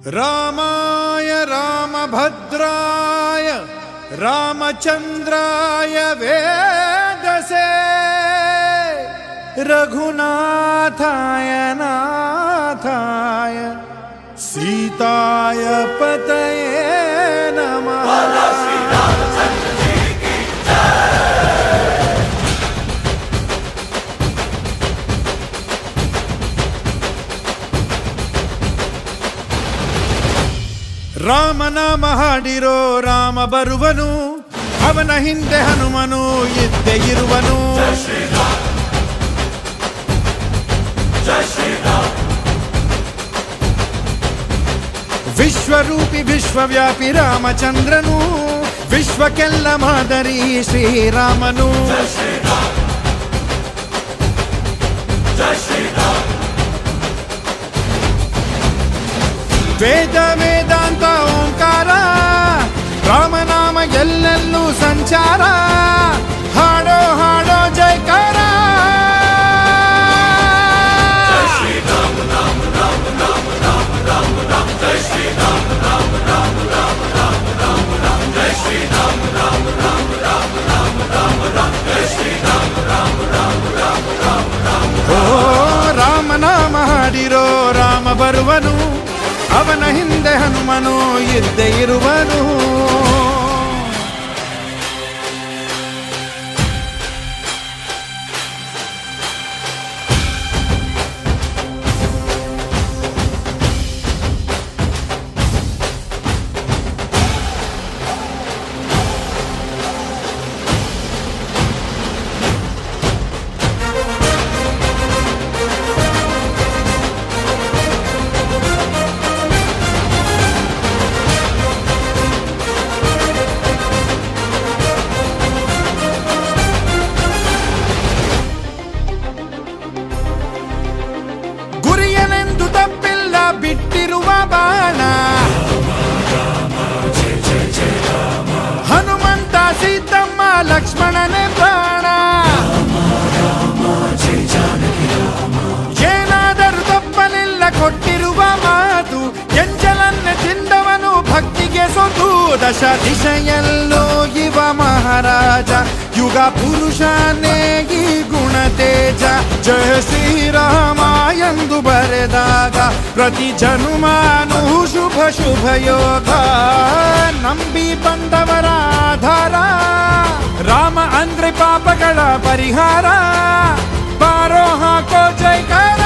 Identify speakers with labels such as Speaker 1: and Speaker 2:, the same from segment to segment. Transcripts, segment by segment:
Speaker 1: रामाय रामभद्राय रामचंद्राय वेदसे रघुनाथाय नाथाय सीताय पतये नमः। ರಾಮ ನಾಮ ಹಾಡಿರೋ ರಾಮ ಬರುವನು, ಅವನ ಹಿಂದೆ ಹನುಮನು ಇದ್ದೇ ಇರುವನು. ವಿಶ್ವರೂಪಿ ವಿಶ್ವವ್ಯಾಪಿ ರಾಮಚಂದ್ರನು, ವಿಶ್ವಕ್ಕೆಲ್ಲ ಮಾದರಿ ಶ್ರೀರಾಮನು. ವೇದ ವೇದಾಂತ ಓಂಕಾರ, ರಾಮನಾಮ ಎಲ್ಲೆಲ್ಲೂ ಸಂಚಾರ. ಹಾಡೋ ಹಾಡೋ ಜೈಕಾರ. ಓ ರಾಮನಾಮ ಹಾಡಿರೋ ರಾಮ ಬರುವನು, ಅವನ ಹಿಂದೆ ಹನುಮನು ಇದ್ದೇ ಇರುವನು. ಬಿಟ್ಟಿರುವ ಬಾಣ ಹನುಮಂತ ಸೀತಮ್ಮ ಲಕ್ಷ್ಮಣನೇ ಪ್ರಾಣ. ಏನಾದರೂ ತಪ್ಪಲಿಲ್ಲ ಕೊಟ್ಟಿರುವ ಮಾತು, ಎಂಜಲನ್ನೇ ತಿಂದವನು ಭಕ್ತಿಗೆ ಸೊತು. ದಶ ದಿಶೆಯಲ್ಲೋ ಇವ ಮಹಾರಾಜ, ಯುಗ ಪುರುಷನೇ ಈ ಗುಣ ತೇಜ. ಜಯ ಶ್ರೀರಾಮ ಎಂದು ಬರೆದಾಗ ಪ್ರತಿ ಜನುಮಾನು ಶುಭ ಶುಭ ಯೋಗ. ನಂಬಿ ಬಂದವರ ಆಧಾರ, ರಾಮ ಅಂದ್ರೆ ಪಾಪಗಳ ಪರಿಹಾರ. ಬಾರೋ ಹಾಕೋ ಜೈಕಾರ.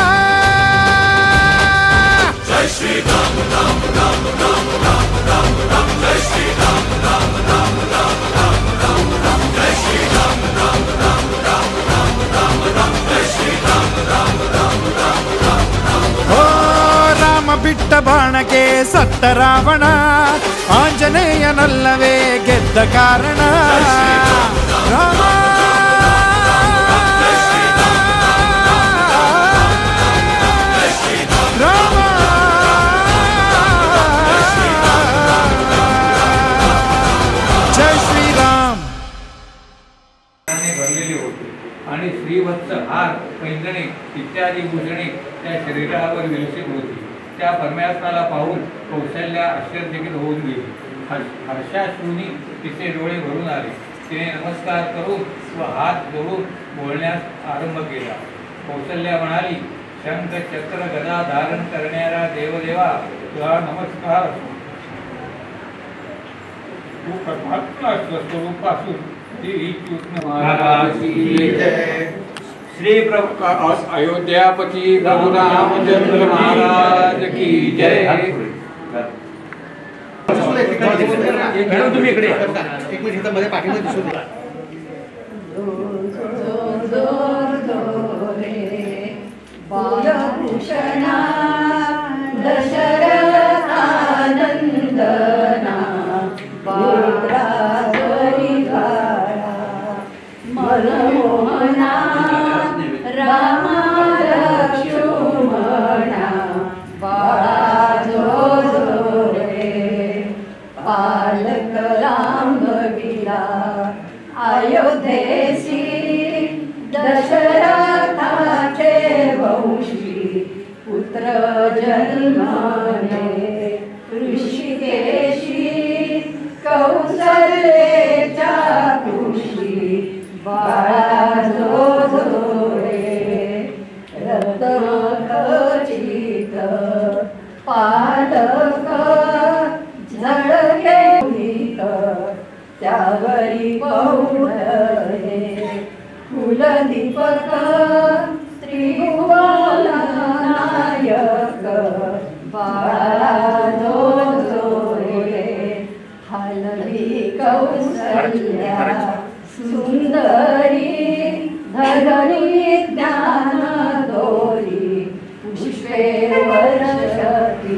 Speaker 1: ಜೈ ಶ್ರೀರಾಮ ರಾಮ ರಾಮ ರಾಮ ರಾಮ ರಾಮ ರಾಮ. ಜೈ ಶ್ರೀರಾಮ ರಾಮ ರಾಮ ರಾಮ ರಾಮ ರಾಮ ರಾಮ. ಜೈ ಶ್ರೀರಾಮ ರಾಮ ರಾಮ ರಾಮ ರಾಮ ರಾಮ ರಾಮ. ಜೈ ಶ್ರೀರಾಮ ರಾಮ ರಾಮ ರಾಮ ರಾಮ ರಾಮ. ಓ ರಾಮ ಬಿಟ್ಟ ಬಾಣಕ್ಕೆ ಸತ್ತ ರಾವಣ, ಆಂಜನೇಯನಲ್ಲವೇ ಗೆದ್ದ ಕಾರಣ. ರಾಮ
Speaker 2: आणि श्रीवत्स हार पैंजणे इत्यादी भूषणे त्या शरीरावर विलसित होती. त्या परमात्म्याला पाहून कौशल्या आश्चर्यचकित होऊन गेली. हर्षाश्रूनी तिचे डोळे भरून आले. तिने नमस्कार करून व हात जोडून बोलण्यास आरंभ केला. कौशल्या म्हणाली, शंख चक्र गदा धारण करणारा देवदेवा, तुला नमस्कार. तू परमात्मा स्वरूपासून श्री अयोध्यापति प्रभु रामचंद्र महाराज की जय. तुम्ही इकडे एक मिनिट मध्ये पाठीमध्ये दिसू द्या.
Speaker 3: बालभूषणा दशरथानंदना मनमोहना रामा लक्ष्मणा बाळा जो रे पालक लांब गेला अयोध्येसी दशरथाचे वंशी पुत्र जन्माने बाळा जो जो रे रत्नखचित पालक झळके भीत त्यावरी पौढे कुलदीपक त्रिभुवन नायक बाळा जो जो रे हलवी कौसल्या सुंदरी धरणी ज्ञान दोरी पुष्पे वर्षती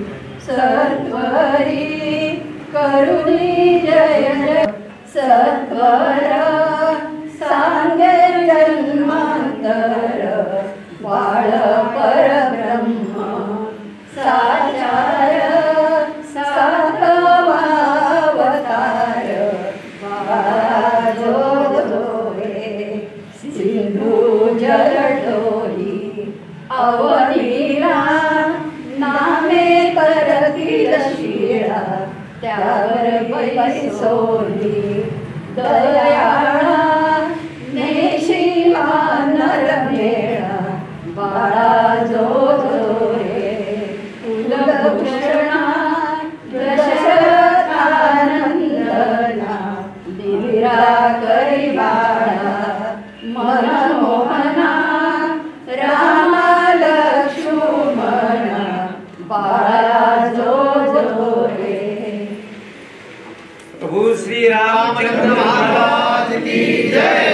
Speaker 3: सत्वरी करुणी जय जय सत्वर सांगे जन्मांतर बाळ परब्रह्म साचार सातवा अवतार बाळा जो जो रे सिंधू जलडोली अवनीला नामे करतील शिळा त्यावर पैसोली दयाळा नेशिला नरमेळा बाळा जो जो रे कुलभूषणा दशरथानंदना दिविरा करी बाळा मनमोहना रामा लक्ष्मणा बाळा जो जो रे
Speaker 4: प्रभु श्री रामचंद्र महाराज की जय।